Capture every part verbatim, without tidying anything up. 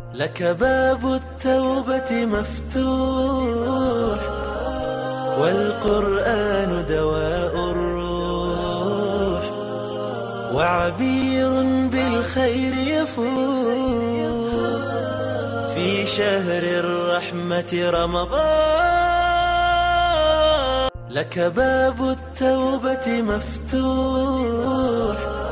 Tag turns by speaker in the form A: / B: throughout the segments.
A: لك باب التوبة مفتوح والقرآن دواء الروح وعبير بالخير يفوح في شهر الرحمة رمضان. لك باب التوبة مفتوح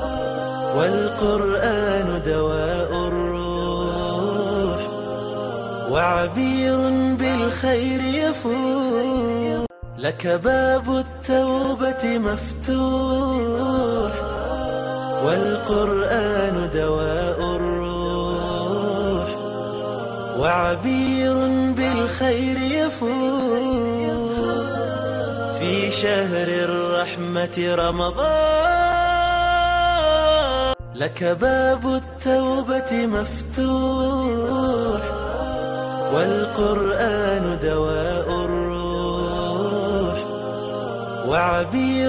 A: والقرآن دواء الروح وعبير بالخير يفوح. لك باب التوبة مفتوح والقرآن دواء الروح وعبير بالخير يفوح في شهر الرحمة رمضان. لك باب التوبة مفتوح والقرآن دواء الروح وعبير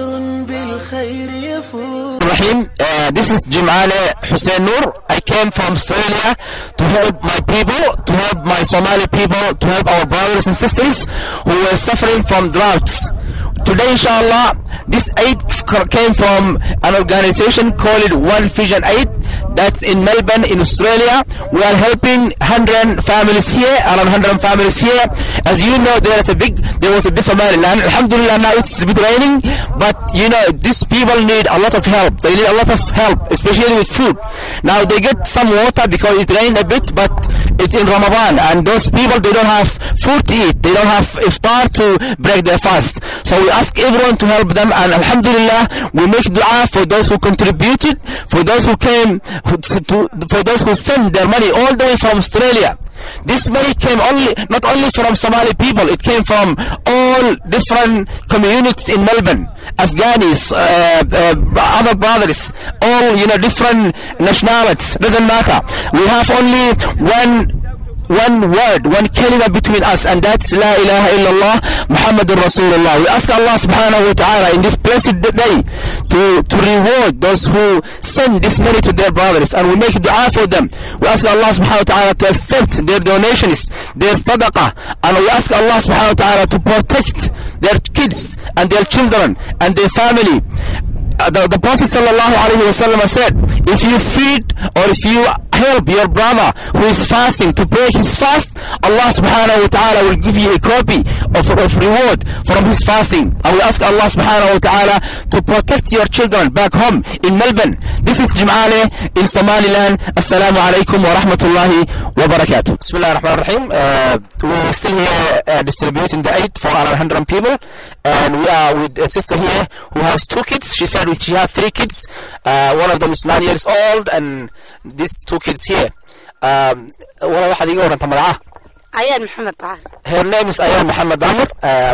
A: بالخير يفوح.
B: Rahim, uh, this is Jimale Hussein Noor. I came from Australia to help my people, to help my Somali people, to help our brothers and sisters who were suffering from droughts. Today, inshallah, this aid came from an organization called One Vision Aid that's in Melbourne in Australia. We are helping one hundred families here, around one hundred families here. As you know, there is a big, there was a big Somaliland. Alhamdulillah, now it's a bit raining, but you know, these people need a lot of help. They need a lot of help, especially with food. Now they get some water because it's raining a bit, but it's in Ramadan, and those people, they don't have food to eat. They don't have iftar to break their fast. So we ask everyone to help them, and alhamdulillah, we make dua for those who contributed, for those who came, to, for those who sent their money all the way from Australia. This money came only, not only from Somali people, it came from all different communities in Melbourne, Afghanis, uh, uh, other brothers, all, you know, different nationalities, doesn't matter. We have only one one word, one kalima between us, and that's La ilaha illallah Muhammadur Rasulullah. We ask Allah subhanahu wa ta'ala in this blessed day to, to reward those who send this money to their brothers, and we make dua for them. We ask Allah subhanahu wa ta'ala to accept their donations, their sadaqah, and we ask Allah subhanahu wa ta'ala to protect their kids and their children and their family. Uh, the, the Prophet sallallahu alaihi wasallam said, if you feed or if you help your brother who is fasting to break his fast, Allah subhanahu wa ta'ala will give you a copy of, of reward from his fasting. And we ask Allah subhanahu wa ta'ala to protect your children back home in Melbourne. This is Jimale in Somaliland. Assalamu alaikum wa rahmatullahi wa barakatuh. Bismillah ar-Rahman ar-Rahim. Uh, we're still here uh, distributing the aid for around one hundred people, and we are with a sister here who has two kids. She said she has three kids. Uh, one of them is nine years old, and these two kids here. Um,
C: Ayan Muhammad Tahir.
B: Her name is Ayan Muhammad Tahir. Uh,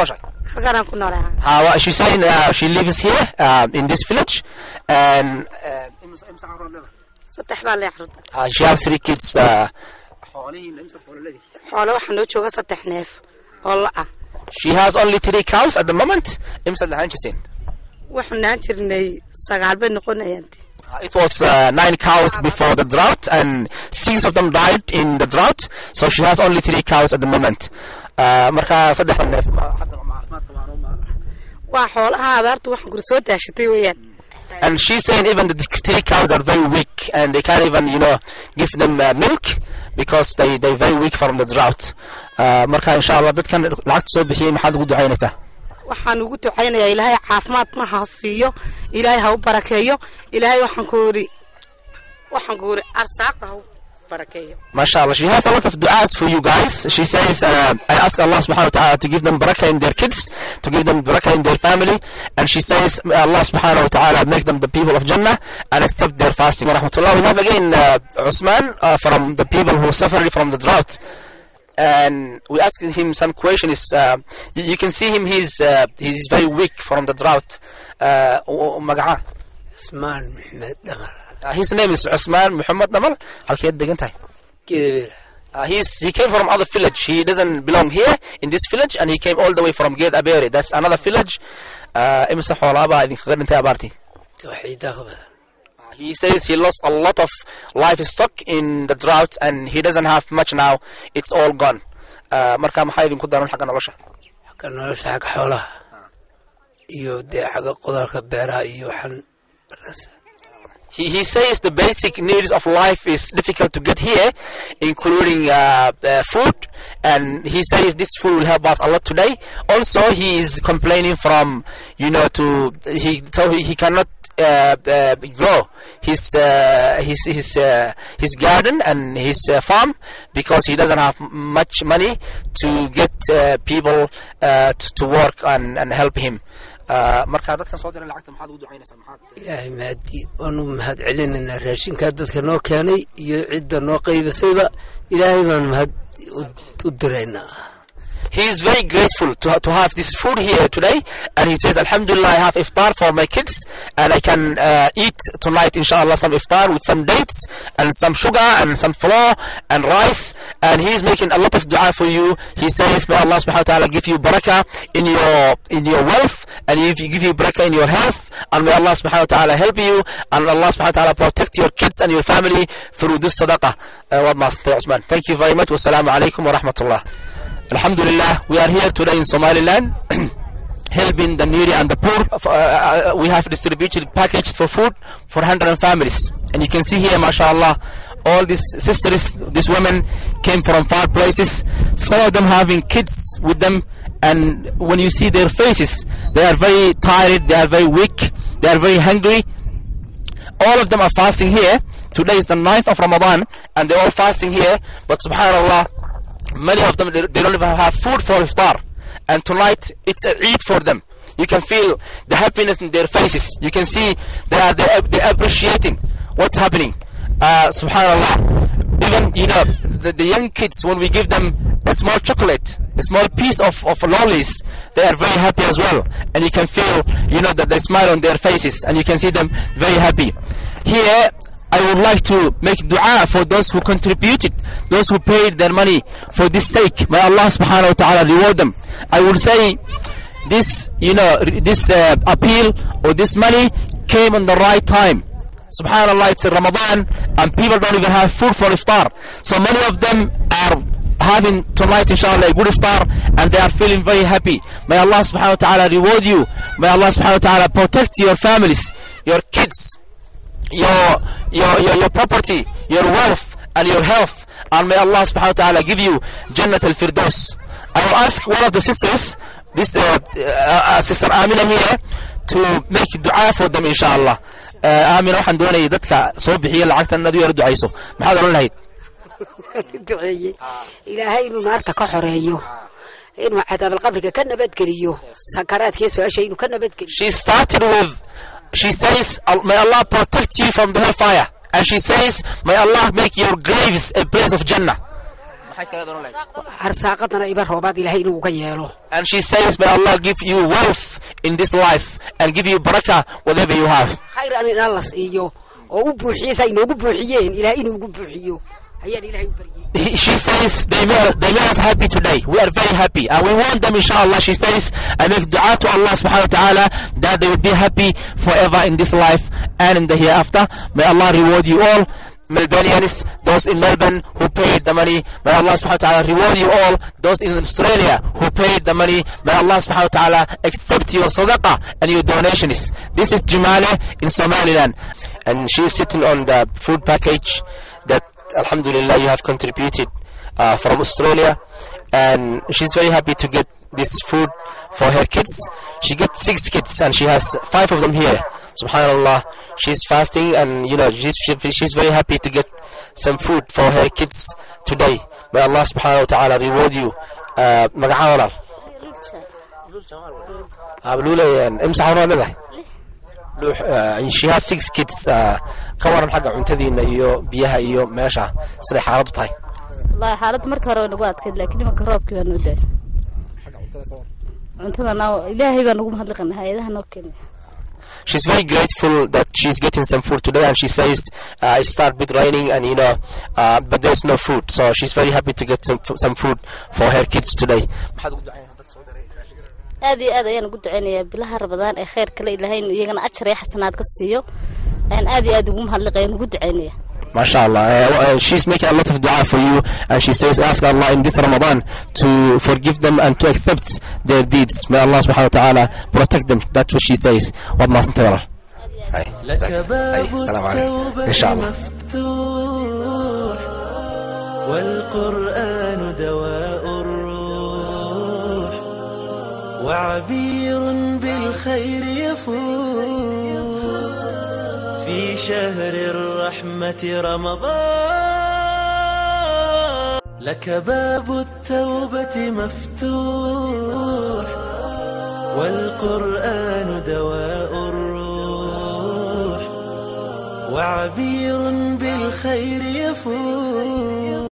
B: How she saying uh, she lives here uh, in this village, and uh, uh, she has three kids. Uh, she has only three cows at the moment. It was uh, nine cows before the drought, and six of them died in the drought. So she has only three cows at the moment. Uh, and she's saying even the three cows are very weak, and they can't even, you know, give them uh, milk because they they're very weak from the drought. Uh, marka inshallah dad kan lacag soo bixiyay maxaad ugu ducaynaysaa?
C: waxaan ugu ducaynayaa Ilaahay caafimaad ma ha siiyo, Ilaahay ha u barakeeyo, Ilaahay waxaan ku uri waxaan ku uri arsaaqda ha u barakeeyo. Mashallah, she has a lot of du'as for you guys. She says uh, I ask Allah subhanahu wa ta'ala to give them barakah in their kids, to give them barakah in their family, and she says Allah subhanahu wa ta'ala make them the people of Jannah and accept their fasting. Wa rahmatullah. We have again uh, Usman uh, from the people who suffered from the drought. And we asked him some questions. Uh, you, you can see him; he's uh, he's very weak from the drought. Uh, uh, his name is Usman Muhammad Namal. Uh, he's he came from other village. He doesn't belong here in this village, and he came all the way from Gate Aberi. That's another village. Uh,
B: He says he lost a lot of livestock in the drought and he doesn't have much now. It's all gone. marka maxay idinku daran xagga nolosha
D: xagga nolosha xagga xoolaha iyo dee xagga qudarka beeraha iyo waxan
B: He, he says the basic needs of life is difficult to get here, including uh, uh, food, and he says this food will help us a lot today. Also, he is complaining from, you know, to he so he, he cannot uh, uh, grow his uh, his his uh, his garden and his uh, farm because he doesn't have much money to get uh, people uh, to, to work and, and help him. marka dadka soo diray lacagta maxaad ugu ducaynaysaa maxaad
D: ilaahay maadi wanu mahad celinayna raashinka dadka noo keenay iyo cidda noo qaybisayba ilaahay baan mahad u diraynaa
B: He is very grateful to, to have this food here today, and he says, Alhamdulillah, I have iftar for my kids, and I can uh, eat tonight, inshallah, some iftar with some dates, and some sugar, and some flour, and rice, and he is making a lot of dua for you. He says, may Allah subhanahu wa ta'ala give you barakah in your, in your wealth, and if you give you barakah in your health, and may Allah subhanahu wa ta'ala help you, and Allah subhanahu wa ta'ala protect your kids and your family through this sadaqah. Uh, Thank you very much. Wassalamu alaikum wa rahmatullah. Alhamdulillah, we are here today in Somaliland helping the needy and the poor. Uh, we have distributed packages for food for one hundred families. And you can see here, mashallah, all these sisters, these women came from far places. Some of them having kids with them. And when you see their faces, they are very tired, they are very weak, they are very hungry. All of them are fasting here. Today is the ninth of Ramadan, and they're all fasting here. But subhanallah, many of them, they don't even have food for iftar, and tonight it's a Eid for them. You can feel the happiness in their faces. You can see they are they're, they're appreciating what's happening. Uh, subhanallah, even you know the, the young kids, when we give them a small chocolate, a small piece of of lollies, they are very happy as well. And you can feel you know that they smile on their faces, and you can see them very happy. Here, I would like to make dua for those who contributed, those who paid their money for this sake. May Allah subhanahu wa ta'ala reward them. I would say this, you know, this uh, appeal or this money came on the right time. Subhanallah, it's Ramadan and people don't even have food for iftar. So many of them are having tonight, inshallah, a good iftar, and they are feeling very happy. May Allah subhanahu wa ta'ala reward you. May Allah subhanahu wa ta'ala protect your families, your kids, Your, your your your property, your wealth, and your health, and may Allah subhanahu wa ta'ala give you Jannat al-Firdaus. I will ask one of the sisters, this uh, uh, uh, sister Amina here, to make dua for them, inshallah. Uh, Amina, waxaan doonayay dadka soo bixiya lacagta inad yar ducayso. Maxaad oran lahayd?
E: duceeye ilaahay inuu naarta ka xoreeyo, inuu cadaab qabriga ka nabadgeliyo, sakaraadkii su'aasha inuu ka nabadgeliyo.
B: She started with She says, may Allah protect you from the hellfire. And she says, may Allah make your graves a place of Jannah. And she says, may Allah give you wealth in this life and give you barakah whatever you have. She says they made, they made us happy today. We are very happy, and we want them, inshallah. She says, I make dua to Allah subhanahu wa ta'ala that they will be happy forever in this life and in the hereafter. May Allah reward you all, Melbourneians, those in Melbourne who paid the money. May Allah subhanahu wa ta'ala reward you all, those in Australia who paid the money. May Allah subhanahu wa ta'ala accept your sadaqah and your donations. This is Jumale in Somaliland, and she is sitting on the food package that, Alhamdulillah, you have contributed uh, from Australia, and she's very happy to get this food for her kids. She gets six kids, and she has five of them here. Subhanallah, she's fasting, and you know she's she's very happy to get some food for her kids today. May Allah subhanahu wa ta'ala reward you. Magacaawala. Abdullah, imsa hawrada. She has six kids. ka waran xagga cuntadiina iyo biyaha iyo meesha sida xaaladu tahay.
F: Wallahi xaalad marka hore nagu adkeed, laakiin nimanka roobkii baa noo daay. Cuntada noo Ilaahay baa nagu mahadnaqaynaa, hay'adaha noo keenay.
B: She's very grateful that she's getting some food today, and she says uh, it started with raining, and you know, uh, but there's no food, so she's very happy to get some some food for her kids today.
F: aad iyo aad ayaan ugu duceynayaa bilaha Ramadaan ee khayrka la Ilaahay inuu iyagana ajr iyo xasanaad ka siiyo. aan aad iyo aad ugu mahadnaqayn ugu ducaynaya
B: MashaAllah. Uh, she's making a lot of dua for you, and she says, ask Allah in this Ramadan to forgive them and to accept their deeds. May Allah subhanahu wa ta'ala protect them. That's what she says. What must tell her?
A: لك باب التوبة مفتوح والقرآن دواء الروح وعبير بالخير يفوح في شهر الرحمة رمضان لك باب التوبة مفتوح والقرآن دواء الروح وعبير بالخير يفوح